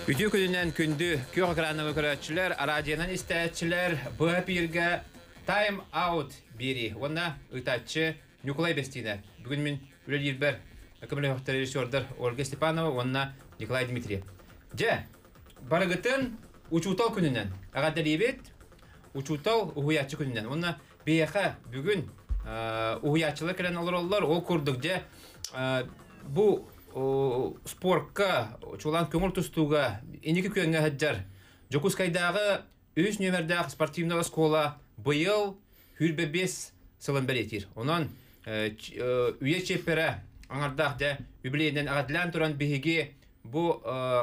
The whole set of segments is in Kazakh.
Ütü gününden kündü köy ekranı görücüler, radyodan istəyicilər bu birgə time out biri. Ona ıtaçı Nikolay Bestiner. Bugün min ürelirber akımlı rejissörler Olga Stepanova, ona Nikolay Dmitriyev. Ja, baragıtın uçutal gününden. Agadalibet uçutal uhuyatçı gününden. Ona beyaqa bugün uhuyatçılar kiren olurlar. O kurdukça bu sportка чулан көңіл тұстуға инекі күйенге хаджар. Жокускайдағы өз нөмердағы спортивного школа бұйыл хүрбе-бес сылын бәлетір. Онан үйе чепері аңардақда үбілейден ағадылан тұран бігеге бұл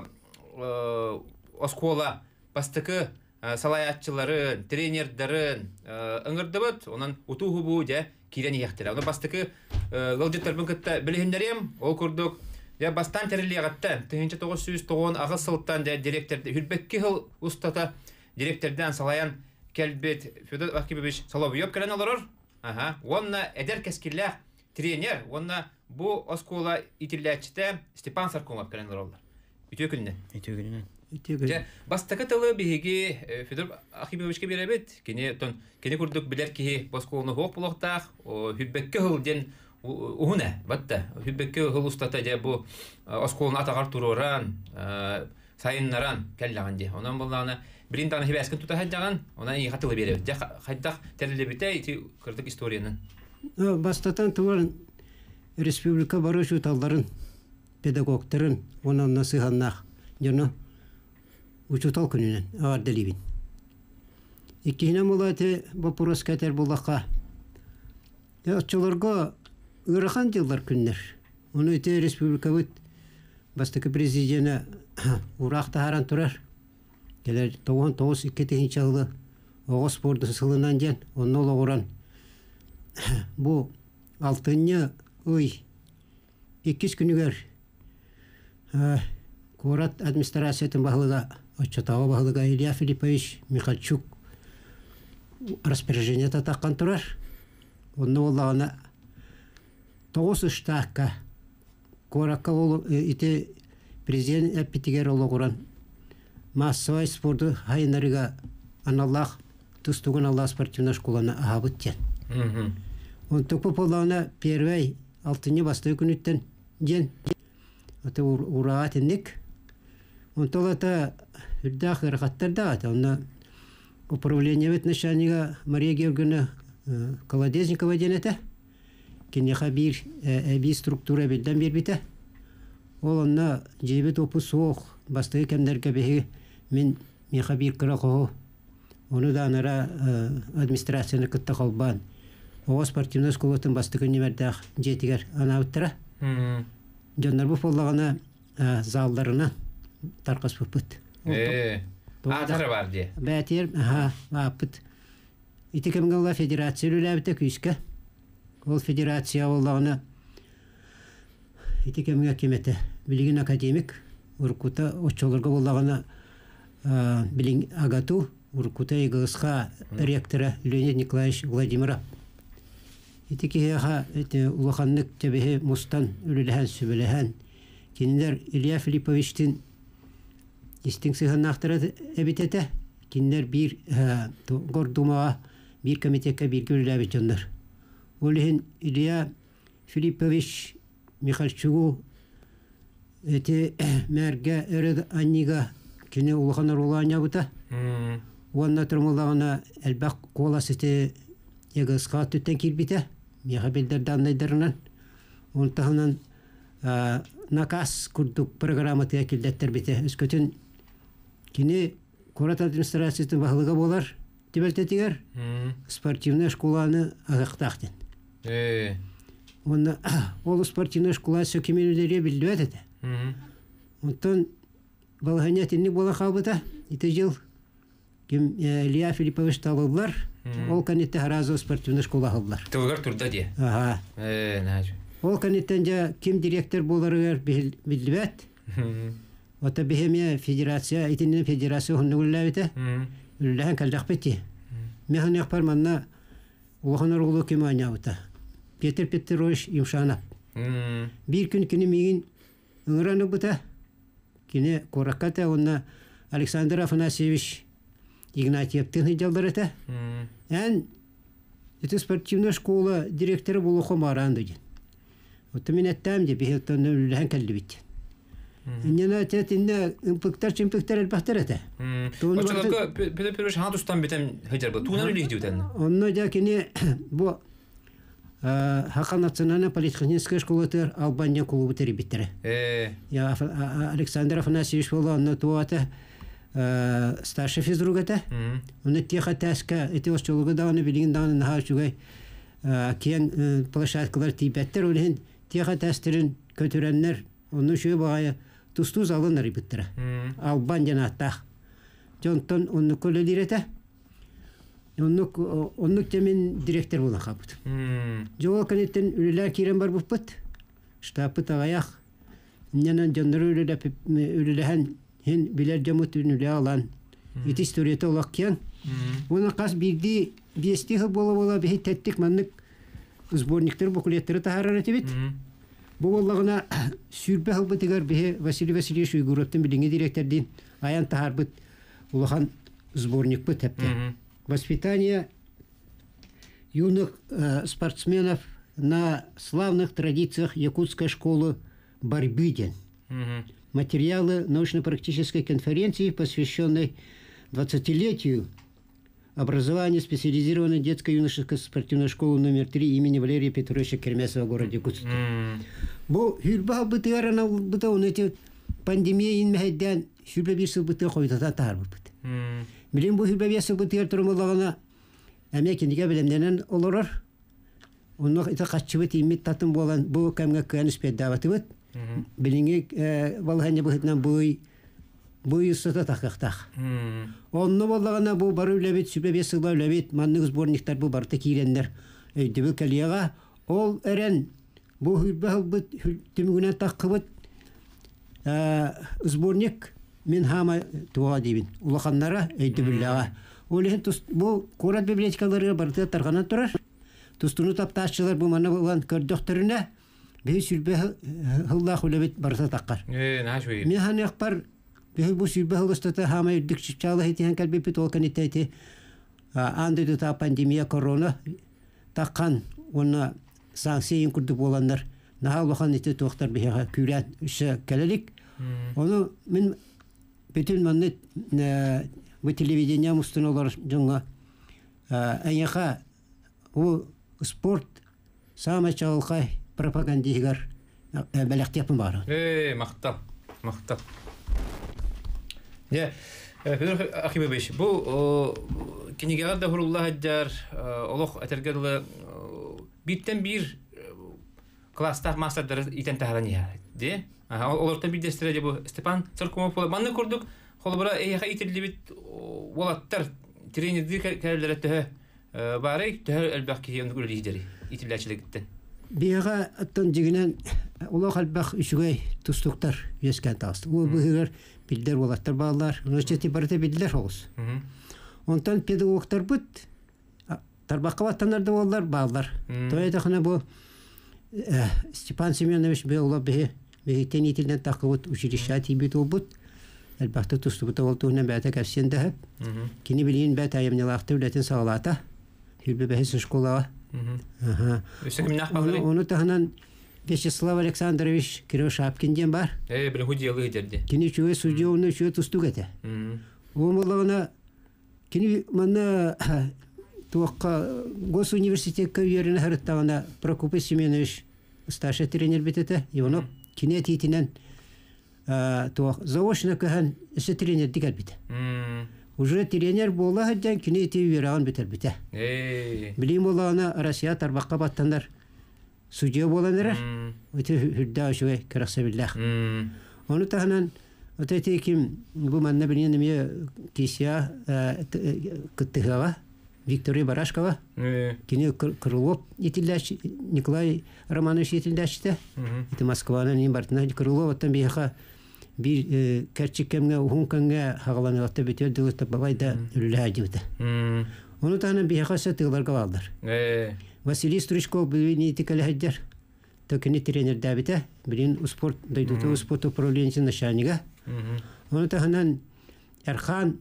школа бастықы салаятчыларын, тренердарын ыңырдыбыт, онан ұтуғы бұл де кейлен еқтірі. Онан бастықы ғылжеттарбын күтті білігіндерем, ол күрдік. Я бастан терилиягатта 1990 агыс сылттан директор Хүрбекки хыл устата директордан салаян келбет Федор Акибович Соловьев келен олорор. Ага, онна эдер кескиллах тренер, онна бу оскола итиллячте Степан Саркомов келен олорлар. Үтөкүннен. Үтөкүннен. Бастакы тылы биги Федор Акибовичке беребет. Кене курдук билер ки босколны хок булактак, Хүрбекки хыл ден Уна, батта. Хүббекке хылустата же бу осколун атагар туруран, сайыннаран келлаганди. Онан булланы биринтаны хебескен тута хаджаган, онан и хатылы беребит. Же хайдак терилебите ити кырдык историянын. Бастатан туган республика барышу талдарын, педагогтарын, онан насыханнах, жана учутал күнүнөн агарделибин. Иккине мулаты вопрос кетер булакка. Ячыларга Ирахан жылдар күннер. Оны өте республика бүт бастықы президиена ұрақты харан тұрар. Келер 99-2 жылы оғыз спорды сылынан жен, оны олы оран. Бұл 6-ны ой 2 күнігер Корат администрациятын бағылыға, Отчатава бағылыға Илья Филиппович Михальчук распоряжение татаққан тұрар. Оны олағына 9 штаққа Коракка ол ите президент әппетігер олы құран массовай спорды хайынарыға аналлах тұстығын Аллах спортивна школаны ағабыт жен. Он тұқпы полағына первай 6-ны басты күніттен жен. Аты ұраға теннік. Он толата үрдақ ұрғаттарда аты. Онна управление вет начальника Мария Георгиевна Колодезникова денеті. Кенеха бир структура билден бербите. Ол онна жебет опу соқ бастығы кемдерге беге мен меха бир қырақығы. Оны да анара администрацияны күтті қалбан. Оға спортивна школатын бастығы немердіғ жетігер анауыттыра. Жондар бұл болағына залдарына тарқас бұппыт. Атары бар де? Бәтер, аппыт. Итекемгілі федерация үләбіті күйіске. Ол федерация олағына итекемге кеметі білген академик Уркута отчолырға олағына білген агату Уркута егісқа ректора Леонид Николаевич Владимиров. Итекеға ұлақанлық тебеге мұстан үліліген сөбіліген кендер Илья Филипповичтің істің сыған ақтырады әбітеті кендер бір гордумаға бір комитетке бірге үліләбет жондар. Олеген Илья Филиппович Михальчугу эти мәрге өреді анниға кені ұлғанар олағына бұта. Онна тұрмылағына әлбәқ қоласы те егісқа түттен келбіті. Меға білдерді андайдарынан. Онтағынан накас күрдік программа тәкілдеттер біті. Үскөтін кені Корат администрациясын бағылыға болар. Тибелтетігер спортивная школаны ағықтақтен. Онда ол спортивная школа сөкеменілері білді өтеді. Онтан балғанетінні бола қалбыта. Иті жыл Илья Филиппович талылар. Ол кәнетті Харазова спортивная школа қалылар. Тұғығыр тұрда де? Аға. Ол кәнеттен жа кем директор боларығар білді бәт. Ота бігеме федерация, итінен федерация ғынны үлілі үліліген кәлдақ бәтті. Механ яқпар манна оғанар олы кем аня ұта. Петр Петрович имшанап. Bir gün megen ыңыраны бұта кини Кораката онна Александр Афанасьевич Игнатьевтың хыжалдырыта. Эн это спортивная школа директоры болуқы маранды ден. Вот мен әттәм де бихеттен үлән кәлді бит. Иннена тет инне импактар чимпактар әлбәттер әтә. Очаларга педапедагог хатустан битем хыжар бу. Тунан үле диден. Онна да кини бу Хақан национальная политехническая школа тер Албания клубы тери биттере. Я Александр Афанасьевич был на туата старший физругата. Он теха таска эти остолога да он билин да на хашугай кен площадкалар тибеттер он теха тастерин көтөрәннәр. Оны шуй багая тустуз алыннар биттере. Албания натах. Жонтон онны колелирете. Оннук темен директор болан қабыд. Жоғал кәнеттен үлілер керен бар бұппыт. Штапы тағаяқ. Ненен жонлары үліліген хен білер жамыт үлілі алан. Еті историеті олақ кен. Оны қас бірді бестіғі бола бейі тәттік маннық сборниктер бұқылеттері тағарар әті бет. Бұл олағына сүрбе ғылбытығар бейі Василий Васильевич Уйгуровтың біліңі директорден аян тағар бұд олаған сборник бұд әпті. Воспитание юных спортсменов на славных традициях Якутской школы борьбы день. Материалы научно-практической конференции, посвященной 20-летию образования специализированной детско-юношеской спортивной школы номер 3 имени Валерия Петровича Кермесова в городе Якутск. Хюльба бытыгарана бытауны эти пандемия инмехедден хюльба бирсыл быты қойдата тар быт. Билин бу хилбебиясы бутер турмалагына әмәкендеге белемнән олорор. Онны ите качыбыт имит татын болан бу кемгә кәнис педдаватыбыт. Билинге валханья бухытнан буй сата тахтах. Онны боллагына бу бары үләбит сүбебиясы үләбит манны сборниктар бу барты киреннәр. Өйдебе калияга ол әрән бу хилбебит тимгүнә тахкыбыт сборник мен хама туа дибин. Улаханнара әйді білләға. Олеген бұл Корат библиотекаларыға барты тарғанан тұрар. Тустуны тапташчылар бұл мана болған көрдіқтеріне бей сүрбе ғыллақ үләбет барты таққар. Мен ханы әқпар бей бұл сүрбе ғылыстаты хама үрдік шықчалы хетіген кәлбепет олқан еттәйті аңды тұта пандемия корона таққан оны санкцияйын күрді боландар. Наға олақан етті тоқтар бейға күрән үші кәлелік. Оны мен bütün mannet bu televizyonda mustanlar jonga ayaka o sport sama çalkay propagandigar belekt yapım var. Maqta. Ya, Pedro Akhibebeş bu kinigarda hurullah hajjar Allah atergadlı bitten bir klasta masterdir iten tahraniya de. Оларта bir destere bu Stepan Sarkomov manны kurduk. Холбара эйха итилдибит волаттар тренердир кәлләрәттә барай тә әлбәкки янды лидери итиләчлектән. Бияга аттан дигенән улы халбах ишүгәй тустуктар яскән таст. Ул бигәр билдер волаттар балалар университеты барда билдер хос. Онтан педагогтар бит тарбакка ватаннарда балалар балалар. Тойда хана бу Степан Семенович беула бе бейтен итилдән тақыт училища бит ул бит. Әлбәттә тустугы олтуына бәтә кәсен дәһәп. Кини билин бәтә аямны лахты үләтен сагалата. Хилбе бәһис школага. Оны тахнан Вячеслав Александрович Кировшапкин ден бар. Бер худиялы дерде. Кини чуе судьяны чуе тустугата. Омолгана кини мана туакка госуниверситетка йөренә хәртәгәнә Прокопий Семенович старший тренер битете. Ионов кини титинен то заочно кахан эше тренер дигәр бит. Уже тренер була хаҗан кини ти вераган битер бите. Билим булана Россия тарбакка баттандар. Судья буландар. Өте хүддә шуй красавиллах. Оны тахнан өте ким бу манна билин неме кисия кыттыгава Виктория Барашкова. Кини Крылов итилдәш Николай Романович итилдәште. Это Москваның имбартына Крылов оттан бияха bir kerçikemge hunkange hagalanı atta bitiyor dılışta babayda ülüler diyordu. Onu tanım bir hakasa tığlarga aldılar. Vasiliy Strishkov bilini itikali hajjar. Takini trener davite bilin sport daydutu sport upravленче начальника. Оны тахынан Эрхан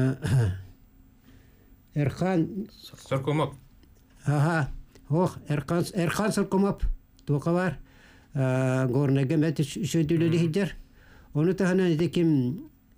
Соркомоп. Ага, Эрхан Соркомоп тука бар. Горнага мәт шөдүлеле хидер. Оны тахынан деким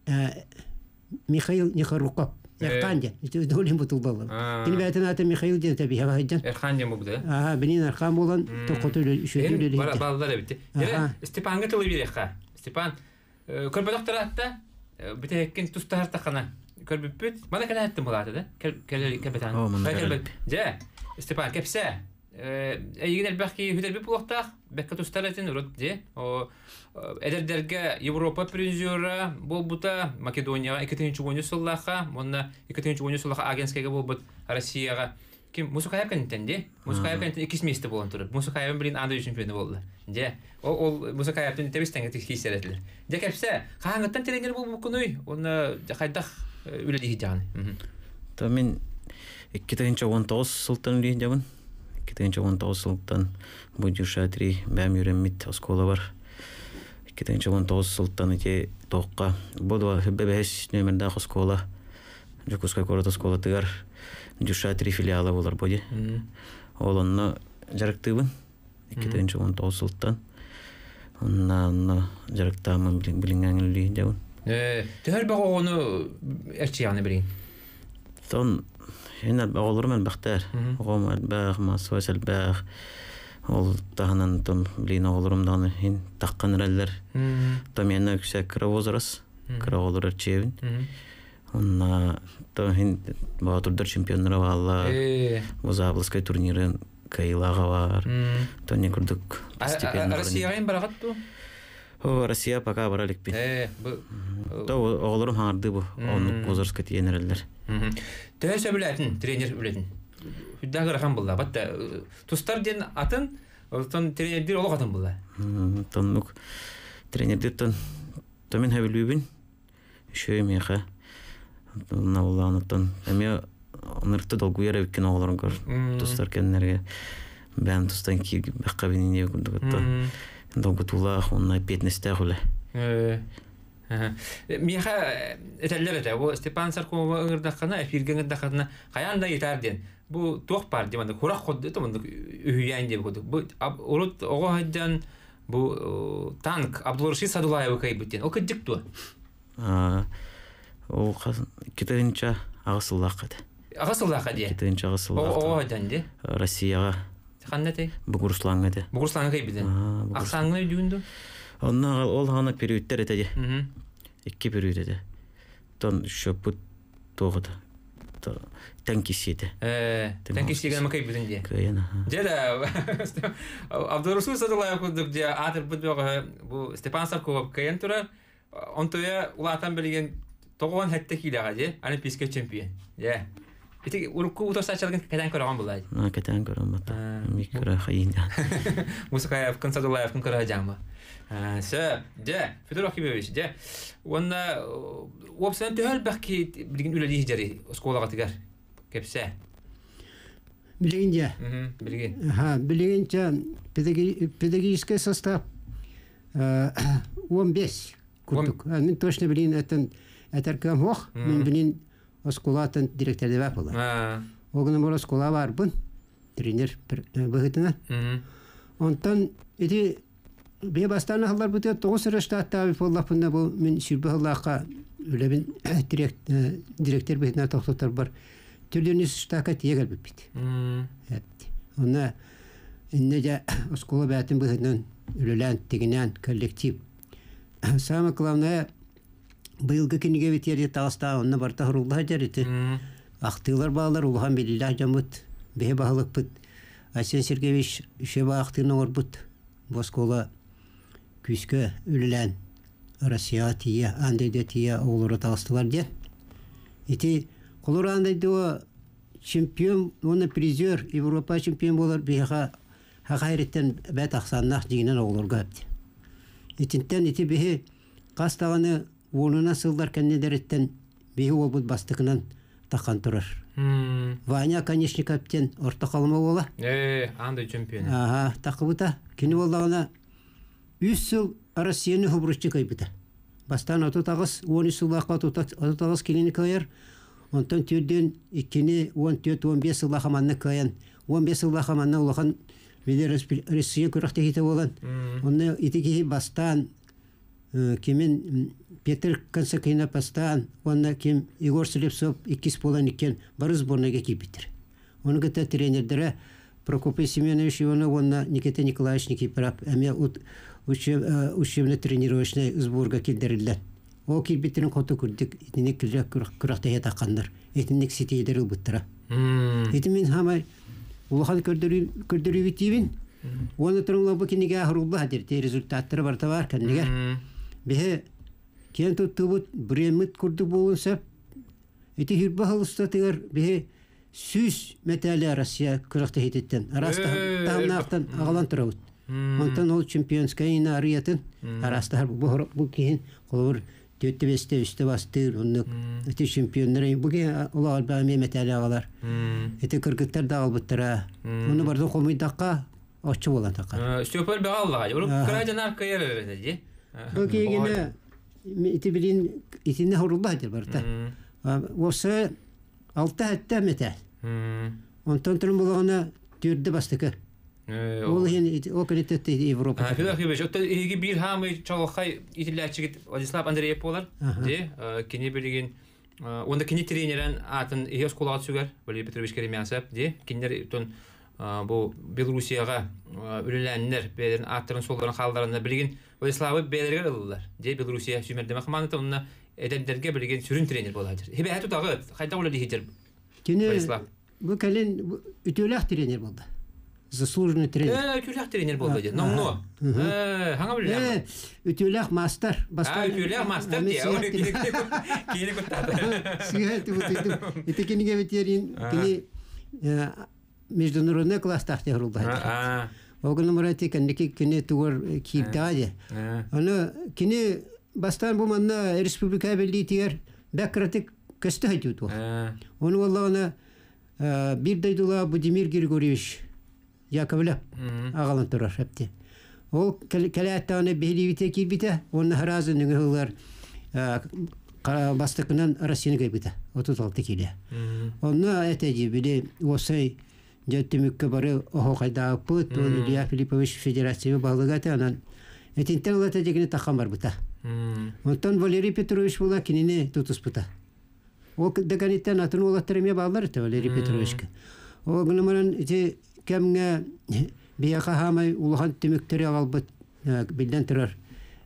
Михаил Нихаруков. Эрхан ден. Дөлем бутулбалы. Кини бәтен аты Михаил ден таби хагайдан. Эрхан ден бugda. Ага, бинин Эрхан болан токотуле шөдүлеле. Бара балдар бит. Степанга тылы бирекка. Степан көрбөдөктөрәттә битеккен тустар тахана. Көрбүппүт. Мана kana әттем булады да. Кәбетан. Жа, Степан кепсә. Әйгенел бәхки хүдәл бит булактак. Бәккә тусталатын урат ди. О Эдердерге Европа призеры болбута Македонияга 2-нче суллаха, монда 2-нче суллаха агентскага болбут Россияга. Ким Мусукаев кантенде? Мусукаев кантен 2 месте болон турып. Мусукаев билин анда чемпионы болду. Же, ол Мусукаевтын тебистен кисеретлер. Же кепсе, хаңыттан тренер болуп күнүй, оны кайдах үледи хижаны. Та мен 2019 сылтан линдебин. 2019 сылтан Будюшатри бәм юреммит оскола бар. 2019 сылтан ите тоққа. Бодва бәбәс нөмердә оскола. Жукускай корот оскола тигар. Дюшатри филиалы булар боди. Олонны жарыктыбын. 2019 сылтан. Онна жарыктамын билингәңли дебин. Тәһәр бага оны әчияны билин. Тон هنا بقولر من بختار قوم الباغ ما سواس الباغ ол таханан том блин олорум даны хин таккан реллер том яна күсәк кравозрас краволор чевин онна то хин батурдар чемпионнары валла Музаблскай турниры кайлага бар то не күрдүк постепенно Россияга барагат бу о Россия пока баралык бит то олорум харды бу онук Музарска тиенерлер Тәһәсә беләтен тренер беләтен Хүддәгә рахам булды. Батта тустар ден атын, тон тренердер олык атын булды. Тоннук тренердер тон мен хәбилүбин. Шөймеха. Навланы тон. Әмә нырты долгу яра биккен огларын көр. Тустар кеннәргә. Бән тустан ки бакабин не күндүк. Долгу тула онна 15 хуле. Миха этәлләре бу Степан Саркова ырдакына, эфиргәңдәкына каянда итәрден. Бу тох бар димән, хурак худды томны үян дип күдүк. Бу урут ого хаҗдан бу танк Абдулрашид Садулаев кайбыттен. О кидик ту. О китенча агысыллакка. Агысыллакка ди. Китенча агысыллакка. Ого хаҗдан ди. Россияга. Ханнәте? Бугурсланга ди. Бугурсланга кайбыттен. Аксаңны дүндү. Онна ол хана периодтер этеди. 2 период эте. Тон шөпүт тогыда. Танкисиде. Танкисиге макай бизинде. Каяна. Жада Абдурасул Садулаев күдүк де атыр бутуга бу Степан Сарков каян тура. Онтоя улатан билген 9 хәтта килага же, олимпийский чемпион. Же. Ити урку утасачалган кадан көргөн булай. Кадан көргөн бата. Микро хайында. Мусакаев Консадулаев көргөн жама. Сэ, же, Федор Акимович, же. Онна опсан төхөл бакки билген үледи жери школага тигер. Кепсе. Билген же. Билген. Ага, билген же педагогический состав 15 курдук. Мен точно билген этер ох, мен билген школатын директорды бар була. Огны бора школа бар бун. Тренер быгытына. Онтан эти бебастаны халар бутет 9 штаттагы фоллапында бу мен ширбаллакка үлебин директор бетне токтотор бар. Түрлөнү штака тиегел бит. Онна иннеже школа бәтин быгытнан үлелән тегенән коллектив. Самое главное быйылгы кинеге битери таста онна барта хурулла жарыты. Актылар балар улхан билилlah жамут бе багылык бит. Асен Сергеевич шеба актыны орбут. Боскола күскө үлелән Россия тия андайда тия олары тастылар ден. Ити колор андайда чемпион, оны призер, Европа чемпион болар беха хакайреттен бәт аксаннах дигенен оларга апты. Итинтен ити бе кастаганы онуна сылдар кеннедереттен бе олбут бастыгынан такан турар. Ваня конечно каптен орта калма бола. Андай чемпион. Ага, такыбыта. Кини боллагына 100 жыл Россияны хубруччы кайбыта. бастан отутагыс 13 сыллакка отутагыс килини кайыр. Онтон түрден 2-ни 14-15 сыллака манны кайын. 15 сыллака манны улахан Билер Россия көрөктө кете болан. Онны итеги бастан кимен Петр Консакина бастан, онна ким Игорь Слепцов 2 болан екен бары сборныйга кипитер. Оны гыта тренердері Прокопий Семенович Иванов, онна Никита Николаевич Никипрап, әме учебно-тренировочный сборга келдерілден. О килбиттерин қоты күрдік, етінек күріқтайы таққандар. Етінек сетейдері бұттыра. Етімен хамай улахан көрдірі бітейбін. Оны тұрыңла бұл кенеге ағырулы әдерде результаттары барта бар кәннегер. Бе кен тұтты бұд біреміт күрді болынсап, еті хүрбі ғылыстатығыр бе сүз мәтәлі Россия күріқті ететтен. Араста тағынақтан ағалан тұра бұд. Онтан ол чемпионскайына арыятын. Араста бұл кейін қолыр төтті-бесті үсті бастыр. Еті чемпионлары бұге ола албағымен мәтәлі ағалар. Еті кіргіттар да албыттыра. Оны бардың қолмайдаққа очы болан таққа. Степан бағалыға. Ол күрайдан арқа ерірді де? Бұл кейгені ити білін итіне ғұрылды әдер барда. Осы 6 әтті мәтәл. Онтан тұрын болағына түрді бастықы. Ол көнеттетті Европа. Федорхович, отта еге бір хамы чалыққай итілләтшігіт Владислав Андреев болар. Кене білген, онда кене тренерін атын еге сколаға түсігер, Валерий Петрович Керемясов. Кенелер бұл Белоруссияға үліләнілер, бәлерін аттырын солдарын қалдарына білген Владиславы бәлергер ұлылар. Белоруссия сүймердемі қыманыты онына әдәмдерге білген сүрін тренер болады. Хебе әті тағы, қайда олады хетер Владислав? Бұл кәлін үтіләқ тренер болды. Заслуженный тренер. Ütülək trener boldu. Nomno. Hangi bilirəm? Ütülək master. Ütülək master diye. Onu kiyini kutladı. Сигайте вот это. Это книга ветерин, кни международный класс так играл. Огонь мурати кники кни тугор киптаде. Она кни бастан бу манна республика беллитер бакратик көстө хайту. Он валлана бир дайдула Владимир Григорьевич Яковлев ағалан тұрар әпті. Ол кәләттағаны бейливіте келбіті, оны харазын үңілер бастықынан Россияны кәйбіті, 36 келі. Оны әтәді білі осай жәттімікке бары оғы қайдағы бұд, ол Илья Филиппович Федерацияны бағылыға әтәнан. Әтінтен ол әтәдегіне таққан бар бұта. Онтан Валерий Петрович бола кеніне тұтыс бұта. Ол дәкәнеттен атын олаттырыме бағылар әті Валерий Петровичке. Ол ғынымырын кемге бияқа хамай улахан түміктері албыт білден тұрар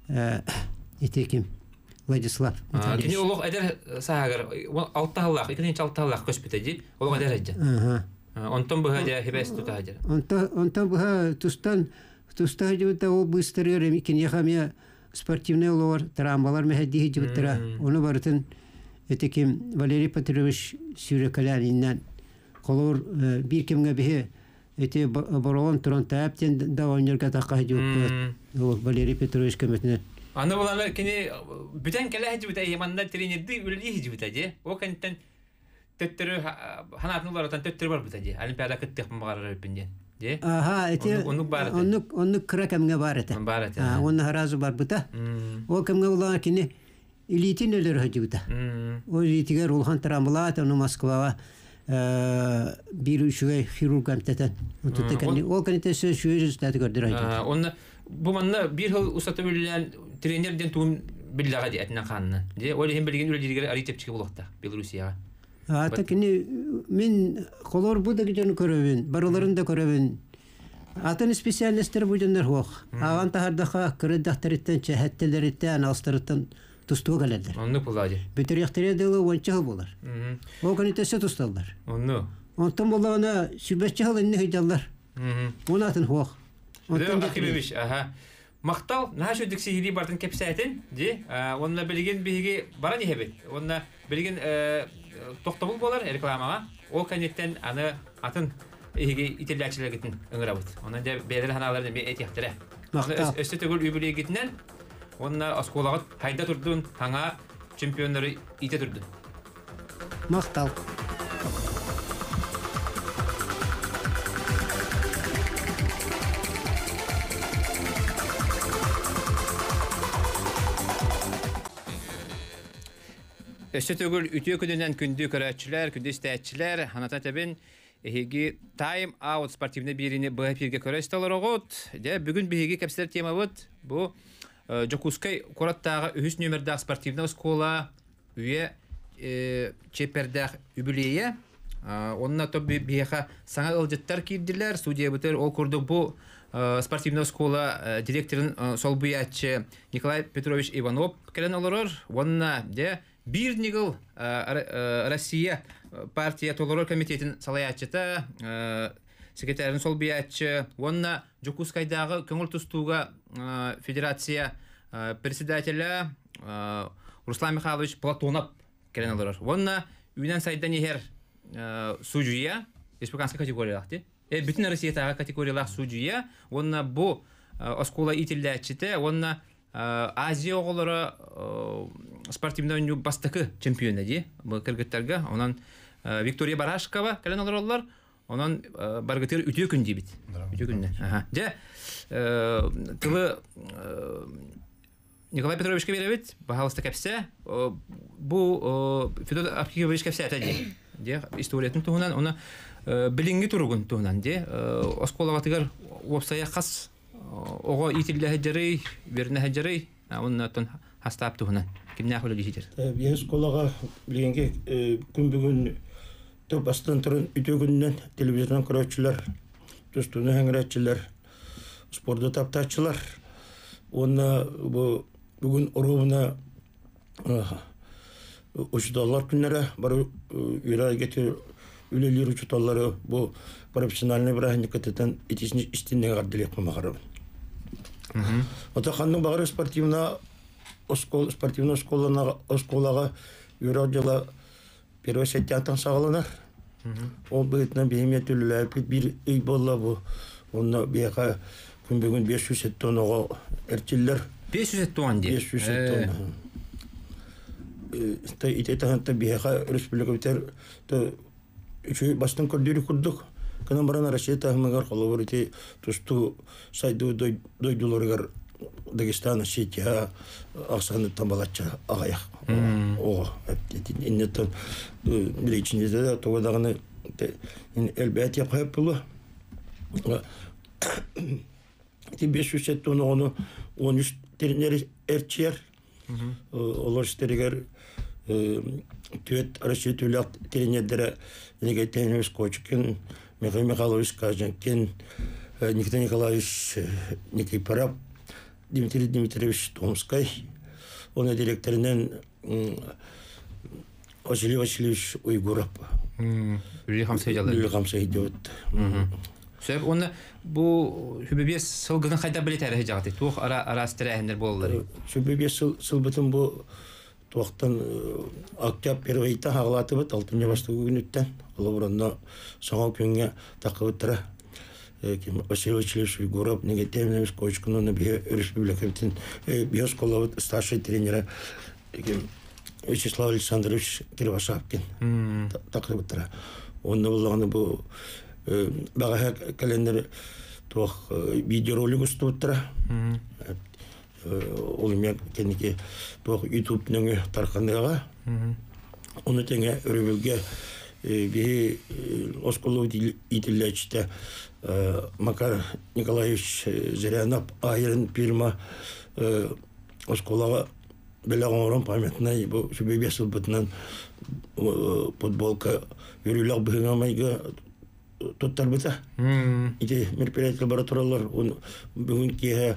етекім Владислав. Кені олық әдер сағағыр, 6-лақ, 2-6-лақ көспіті дейд, олық әдер әдер. Онтан бұға әдер хебәс тұта әдер. Онтан бұға тұстан әдер ол бұстырыр, кені қамия спортивный олар, трамбалар мәхәддегі жібіттіра. Оны барытын етекім Валерий Петрович Сюрекаляниннен қолыр бір кемге бігі эти боролон туран таптен даваннерга таққа жуп Валерий Петрович көмөтүнө. Аны буланы кини бүтән кәлә җибетә яманда тренерди үлли җибетә ди. О кәнтән төттөрү ханатнулардан төттөрү бар битә ди. Олимпиада кыттык мыгарыр бинде. Ди. Аха, эти онны кракамга бар эте. Бар эте. Онны харазы бар битә. О кемгә булган кини элитинелер җибетә. О элитигә улхан трамбулат аны Москвага bir şöyle хирурган тетен. Ол кәнетесі шөй результаты көрдір айтады. Оны бұманна бір хыл ұстаты білген тренерден туын білдіға де әтіне қанына. Ол ең білген өлдергері аритепчігі болуқта Белоруссияға. Ата кәне мен қолор бұда кеден көрөбін, барыларын да көрөбін. Атын специалистер бұдындар хоқ. Аған тағардаға кіріддақтарыттен, чәхәттелеріттен, алыстарыттен тұстуы кәлердер. Онны бұлады. Бүтір яқтыреділі 10 жыл болар. Ол кәнетесі тұсталдар. Онны. Онтан болағына сүбәтші жыл үнні хүйдалдар. Оны атын хоқ. Акибевич, мақтал, наға шөдік сейхили бартын кепсәйтін, онына білген бейге бара не хебет. Онына білген тоқтабыл болар рекламаға. Ол кәнеттен аны атын ителләтшілер кетін үңір абыт. Онын да бәлер ханаларын бей әт яқтыры. Өсті төгіл үбіле кетінен, онына осколағыт хайда тұрдың, таңа чемпионлары ите тұрды. Мақтал. Эссе төгүл үтүө күнүнөн күндү көрөчүлөр, күндү истәчилер, ханата тебин эһиги тайм аут спортивный бирини бэпирге көрөстөлөрөгөт. Де бүгүн биһиги кепсилер темабыт. Бу Жокускай кораттагы үһүс номердагы спортивная школа үйе чепердах юбилейе. Онна то биһа саңа ылжыттар кирдилер. Студия бутер ол курдук бу спортивная школа директорын солбуячы Николай Петрович Иванов келен олорор. Онна де бир нигыл Россия партия толорор комитетин салаячыта секретарин солбуячы. Онна Жокускайдагы көңүл тустууга федерация председателя Руслан Михайлович Платонов келен олорор. Онна үйнен сайдан егер судья республиканский категориялахты. Бүтін Россиятағы категориялах судья. Онна бу оскола ителлячите, онна Азия оғылары спортивный ойну бастықы чемпионы де. Бұл кыргыттарға. Онан Виктория Барашкова келен олар. Онан баргытыр үтіе күн дейбіт. Үтіе күнне. Де, тылы Николай Петровичке беребит, пожалуйста, кепсе. Бу Федор Архипович кепсе атади. Де историятын туһунан, оны билинги тургун туһунан де. Осколага тигер опсая хас ого итилле хаҗары, берне хаҗары, оннан хастап туһунан. Кимне хөле дижер. Бия осколага билинги күн бүгүн топ астан турын үтө күннән телевизион көрөчүлөр, тустуны хәңрәчүлөр, спортта таптачылар. Онна бу бүгүн орубуна учуталар күннәре бар юра гете үлелер учуталары бу профессиональный брахникатан итисни истинне гардылык махарып. Отаханның багыр спортивна школага юра жала первый сеттян сагаланар. Ол бетне бемет үлеләп бир үй болла бу. Онна бияка күн бүгүн 500 тоннага эрчиллер 500 тонн де. 500 тонн. Ите таханта бияка республика битер то үчү бастан көрдүрү курдук. Канан барана Россия тахмагар холоворити тусту сайду дойдулоргар Дагестан сетя аксаны тамбалача агаяк. О, иннетон билечинде тогодагыны элбет япып булу. Ти 500 тонн оны 13 тренер эрчер. Олар стерегер төт Россия төлөк тренерлер неге теннис коучкен Михаил Михайлович Кажанкин, Никита Николаевич Никипаров, Дмитрий Дмитриевич Томский, он директорнен Василий Васильевич Уйгуров. Ильхам Сейдет. Сөп, оны бұл хүбебес сылғыны қайда білетәрі жағды? Туық арастырайындар болылары? Хүбебес сылбытын бұл туақтан октябрь первейті ағылаты бұд, 6 бастығы күніттен. Олы бұрында саңал көнге тақыбыттыра. Василий Васильевич Уйгуров, неге темінеміз көшкін, оны республика бітін биоскола бұд, старший тренера Вячеслав Александрович Кирвасавкин тақыбыттыра. Онды болағаны бұл баға календар туақ видеоролик ұстыптыра. Ол мен кенеке туақ YouTube-нің тарқандыға. Оны тәңе өребілге бейі осколу итілләчті Макар Николаевич Зырянов айырын пирма осколаға белағын орын памятнай бұл сөбебе сылбытынан футболка өрілік бұғын амайға тоттар бұта. Ите мероприятия лабораториялар. Бүгін кеге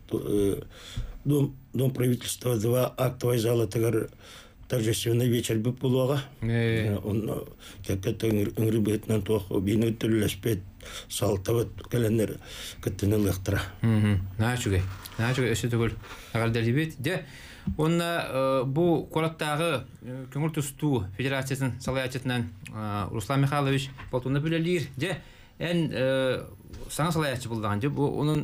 Дом правительства 2 актовый зала тагар торжественный вечер бүп болуға. Он кәккәті үңірі бұғытынан тоқ бейіні түрләспет салтабыт кәләндер күттіні лықтыра. Наачугай өсі түгіл ағалдар дебет. Де, онна бұл қораттағы көңіл тұсту федерациясын салаячетінен Руслан Михайлович Платонов білелер. Де, ән саңа салаячы болдаған. Де, оның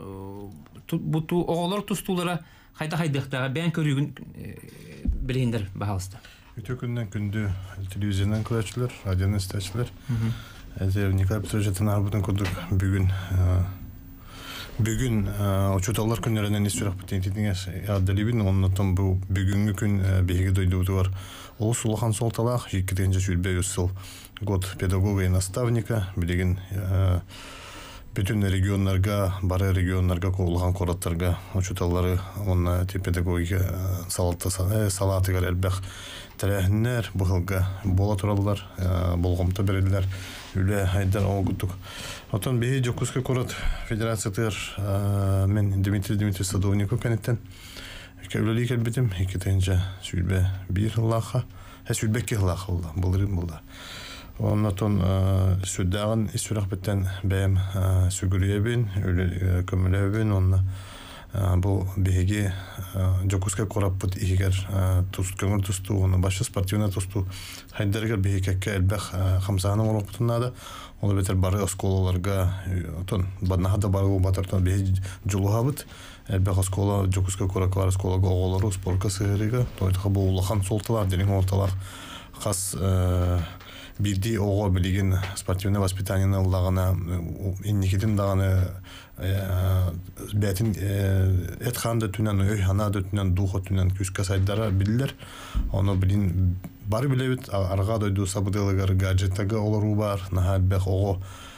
оғылар тұстулары қайда-қайдықтағы бән көрігін білейіндер бағалысты. Үтө күннен күнді телевизионнан көрәчілер, радионан істәчілер. Николай Петрович арбутын көрдік бүгін Бүгін учуталар күннерінен естірек бұттен адалибін, оннатан бұл бүгінгі күн бейгі дойдуыды бар. Ол Сулахан Солталақ, 2-ші сүлбе өссіл год педагога и наставника, білеген бүтін регионларға, бары регионларға қоғылған қораттарға учуталары, онна педагогика салатығар әлбәқ тәрәхінлер, бұғылға бола тұралылар, болғымта берелілер, үлі айдар оғыттық. Отан бейі Жокускай қорат федерациятығыр мен Дмитрий Садовнику кәнеттен кәулілі кәлбетім, 2-ші сүлбе 1 лақа, сүлбе 2 лақа болырым болды. Оннатон сүддағын исүрақ біттен бәйім сүгіребін, көмілебін, онна бұл бейге Жокускай қорап бұд егер көңір тұсту, оны башы спортивна тұсту хайдарығыр бейге кәкке әлбәқ қамсағының орық бұтынады. Оны бетер бары осколаларға, баднаға да бары батыртан бейге жылуға бұд. Әлбәқ оскола, Жокускай қорақлар осколаға оғылары, спорқа сығырыға, тойдыға бұл улахан солтылар, делің орталар қас бірдей оғы білеген спортивный воспитанияны ұлағына, иннекетін дағаны бәтін әтқанды түнен, өйханады түнен, дұғы түнен күскі сайдары білдер. Оны білін бары білебет, арға дойду сабыдылығыр гаджеттағы олару бар, наға әлбәқ оғы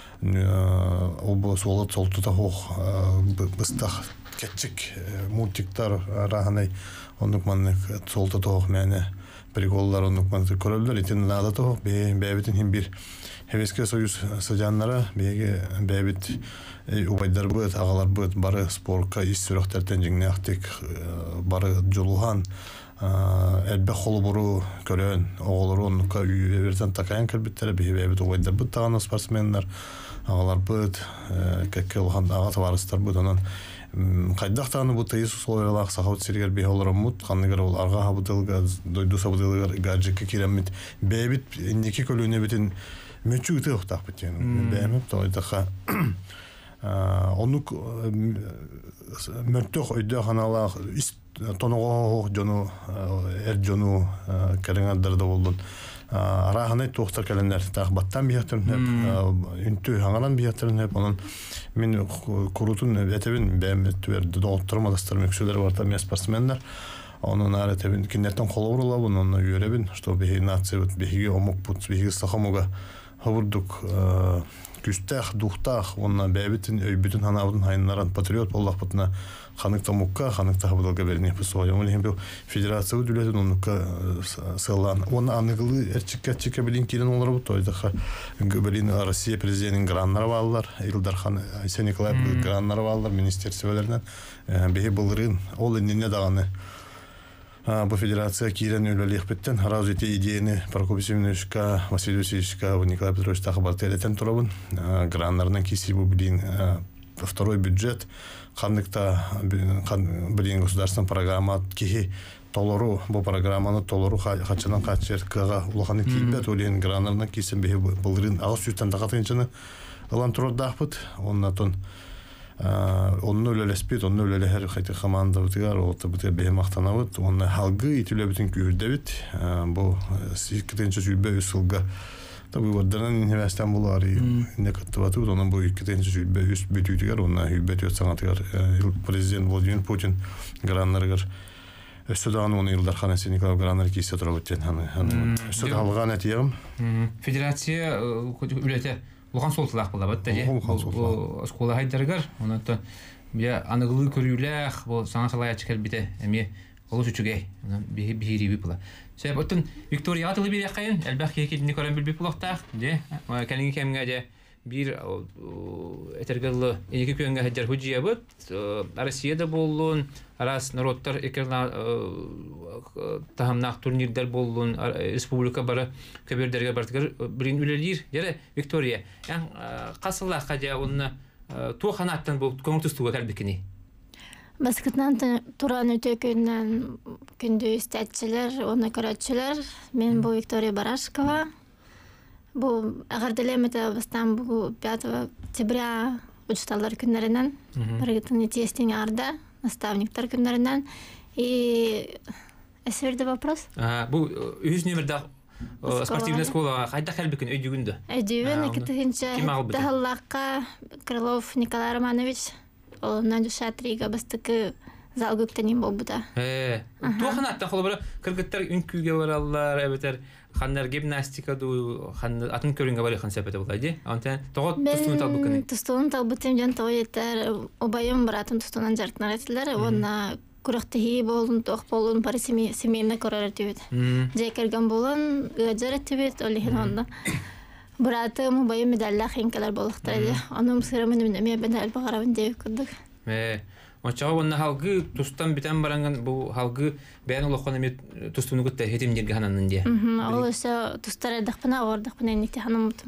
солы солтыта оғы бұстақ кәтчік мультиктар рағанай, ондық манны солтыта оғы мәне приколлар оннук манты көрөлдөр итин нада тоқ бәбитин хим бир хевеске союз саjanнара бәбит убайдар быт агалар быт бары спортка иссүрөктөрдөн жеңне актик бары жолухан элбе холбуру көрөн оголору оннукка үйөрдөн такаян келбиттер бәбит убайдар быт таган спортсмендер агалар быт кекелхан ага товарыстар быт анан Қайдақтаны бұты Иисус олайлақ сақауыт сергер бей оларым мұт, қанығыр ол арға хабыдылға, дойду сабыдылығыр гаджекке керемет. Бәйбіт, неке көліне бітін мөтші үті ұқтақ бітен. Бәйміп, тойдаққа. Онық мөрттіқ өйді қаналақ, тонуға жону, әр жону кәріңаддарда болдың. Араханай тоқтар кәлендер тақ баттан бияқтырын әп, үнті аңаран бияқтырын әп, онын мен құрутын әтебін бәймет берді доғыттырым адастырым өксілер барта мен спортсмендер. Onun aretebin kinnetten kolorula bunun yörebin, что беги нации вот беги омук пут беги сахамуга хавурдук күстах духтах онна бәбитин өйбүтүн ханабын хайнаран патриот боллах бутна ханыкта мукка ханыкта хабылга берне пусоя мен бу федерация дүлөтүн онукка сылан он аныгылы эрчиккечке билин кирен олар бу тойда билин Россия президентин граннары баллар Илдархан Айсен Николаев граннары баллар министерстволарынан беги булрын ол инне даганы По федерации Кирен Юлиях Петтен, развитие идеи Прокопий Семеновичка, Василий Васильевичка, Николай Петрович Тахабартелетен Туровын, граннарный кисибу блин, второй бюджет, ханыкта блин государственная программа кихи толору, бо программаны толору хачанан хачер кага улаханы кибет олен граннарный кисим бе булрын агыс сүттен дагатынчаны алан турдахпыт, оннатон onun ölelespet, onun ölele her hayta komanda bitigar, o tabi benim aktanavut, onun halgı itüle bütün kürdevit, bu sikketince sülbe üsulga, tabi vardanan üniversitem bulari, ne katıvatı, onun bu ikketince sülbe üst bütütügar, onun hübbetiyor sanatıgar, Prezident Vladimir Putin granlarıgar, Östüdağın onu Ildarhan Aysen Nikolaev granları ki ise turabıtten, Östüdağ halgan etiyem. Federatsiya ülete Лухан солтылақ бола бат тәже. Ол школа хайдаргар, онан бия аныгылы көрүләх, бу саңа салая чекел бите, эми олу сүчүгей, бириби була. Себеп оттон Виктория атылы бир якайын, әлбәк кеки Николай билбеп булактак, де, кәлинге кемгә де бир этергеллы эки көнгә хаҗар хуҗия бут, Россиядә булган, арас народтар экерна тахамнак турнирдер булган, республика бары кебердерге бартыгыр бирин үлелир, яре Виктория. Яң касылла хаҗа онны туханаттан бу конкурстуга калбекини. Баскетнан туран өтөкөннән күндү истәтчеләр, оны карачылар. Мен бу Виктория Барашкова. Бу агардалемете бастан бу 5 октября учталар күннәреннән, бергәтен тестин арда, наставниктар күннәреннән. И әсерде вопрос? Бу үз номерда спортивная школа кайда хәлбекин өйдүгүндө. Өйдүгүн 2-нче Дахаллакка Крылов Николай Романович Олонан жушатрига бастыкы зал гүктенин болбута. Тухан аттан холбара кыргыттар үнкүгө бараллар, эбетер ханнар гимнастика ду хан атын көрүнгө бары хан сепете булайды. Антен тогот тустун талбыкын. Тустун талбытым жан тойтер обайым баратын тустунан жартнар этилер. Онна курактыхи болун тох болун пары семейный көрөр этибит. Жекерген болун ыжар этибит олихин онда. Братым обайым медалла хинкалар болуктар эди. Анын сырамын мен бенал багарабын деп курдук. Очага онна халгы тустан битен баранган бу халгы бәян улаккан эмет тустунугут та хетим жерге хананын де. Ол ошо тустар дакпына ордакпына никте ханамытым.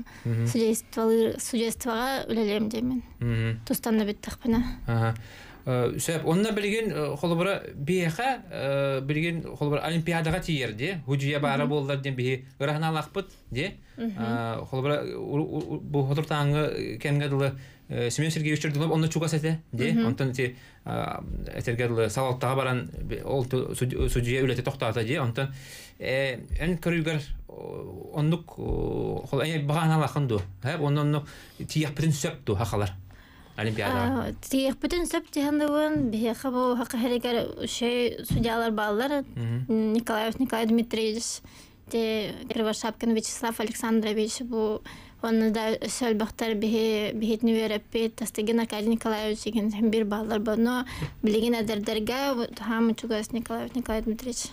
Судействага үлелем деймен. Тустанна бит дакпына. Сөп онна билген холбара бияха билген холбара олимпиадага тиерди. Хуҗия бара болдур ден бии ырахна лакпыт де. Холбара бу хотуртаңы кемгедиле Семен Сергеевич Чердунов онна чугас эте де. Онтан те этергедиле салаттага баран ол судья үлете токтата де. Онтан эн көрүгөр оннук хол багана лакынду. Оннон тиях принципту хакалар. Олимпиада. Тиях бүтүн сөп тиһандыгын бияха бу хакыһерегер шей судьялар баллар Николай Дмитриевич те Кривошапкин Вячеслав Александрович бу оны да сөлбактар бихетни вереппи Тастыгин Аркадий Николаевич деген бир баллар боно билеген адердерге хамы чугас Николай Дмитриевич.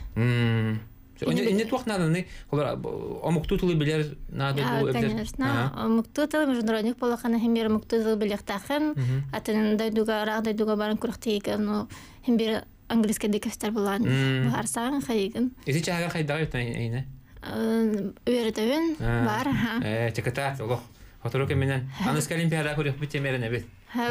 Инне туахнаны холар омуктутулы билер надо бу эбдер. Конечно. Омуктутулы международник полакана химер омуктутулы билектахын атын дайдуга рагдайдуга баран курактыйга но химер английский декстер булан барсан хайгын. Эти чага хайдагы тайны. Үйрөтөбүн бар. Чекатат олох. Хоторук менен английский олимпиада көрүп битемерин эбит.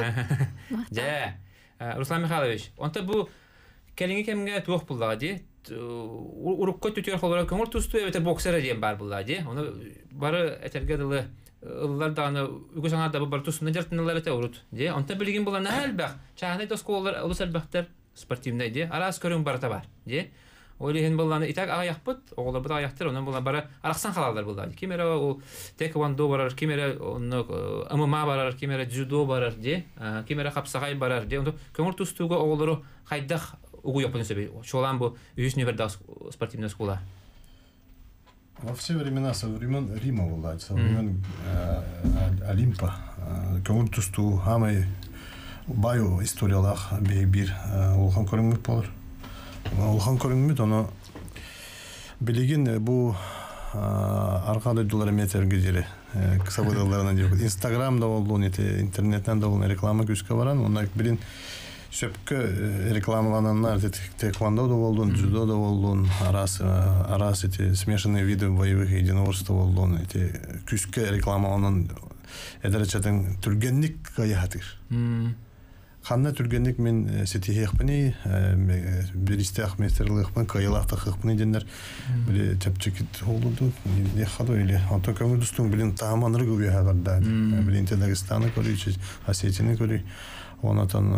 Да. Руслан Михайлович, онта бу келинге кемге туох булдага ди. Урукка түтөр холора көңүл тусту эбете боксер дем бар булдады. Оны бары этергедиле ылларданы үгөсаңарда бу бар тустуна жартыналар эте урут. Ди. Онта билген булана албак. Чаганы тосколлар улусалбактар спортивный ди. Арас көрүң барта бар. Ди. Ойлеген буланы итак аяқпыт, оғлар бұда аяқтыр, онын бұлан бары арақсан қалалар бұлдады. Кемері ол тэквондо барар, кемері ММА барар, кемері дзюдо барар, кемері қапсағай барар. Көңір тұстуға оғлары қайдақ ұғы япын сөбей. Шолан бұл үйісіне берді спортивный школа. Во все времена, со времен Рима булады, со времен Олимпа, көңір тұсту хамай байу историялақ бейбір олған көріңмік болыр. Улхан көрүнмөт, аны билеген бу аркада жолдар метрге жери кыса выдалдарынан жеп. Инстаграмда болду, интернеттен да болду, реклама күскө баран, онда билин сөпкө рекламаланандар, тэквондо да болду, дзюдо да болду, арас эти смешанные виды боевых единоборств болду, эти күскө рекламаланан эдеречетен түргенник каяхатыр. Ханна түргенник мен сетихекпени беристех мастерлыгын кайылактыкпыны дендер биле чапчыкит болду не хадо или ото көңүл дустун билин тааманыр көбөй хабарда билин Дагестаны көрүчү Осетияны көрү онотон